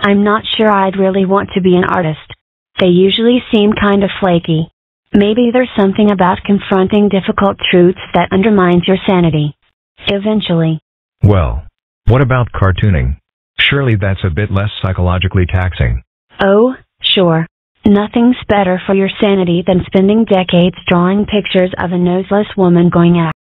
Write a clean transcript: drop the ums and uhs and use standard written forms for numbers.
I'm not sure I'd really want to be an artist. They usually seem kind of flaky. Maybe there's something about confronting difficult truths that undermines your sanity. Eventually. Well, what about cartooning? Surely that's a bit less psychologically taxing. Oh, sure. Nothing's better for your sanity than spending decades drawing pictures of a noseless woman going